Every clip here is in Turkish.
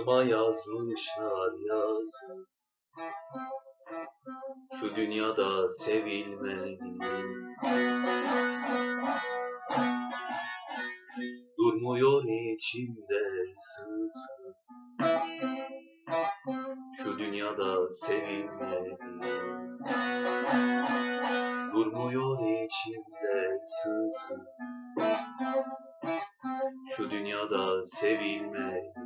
Alnıma yazmışlar yazı, şu dünyada sevilmedim. Durmuyor içimde sızı, şu dünyada sevilmedim. Durmuyor içimde sızı, şu dünyada sevilmedim.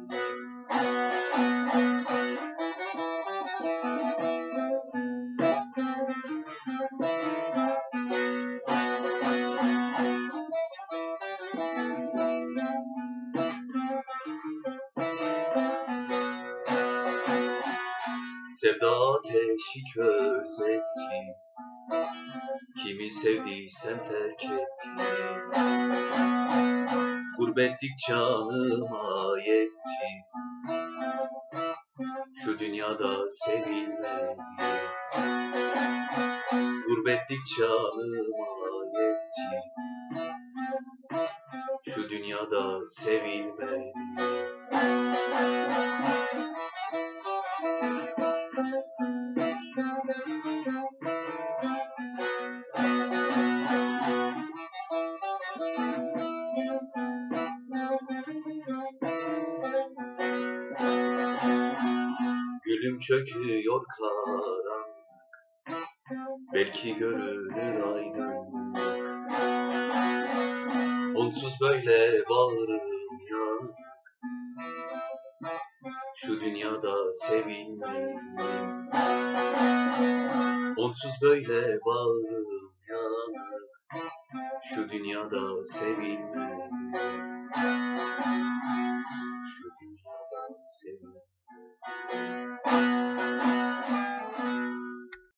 Sevda ateşi köz etti, kimi sevdiysem terk etti. Gurbetlik canıma yetti, şu dünyada sevilmedim. Gurbetlik canıma yetti, şu dünyada sevilmedim. Gülüm çöküyor karanlık, belki görünür aydınlık. Onsuz böyle bağrım yanık, şu dünyada sevilmedim. Onsuz böyle bağrım yanık, şu dünyada sevilmedim. Şu dünyada sevilmedim.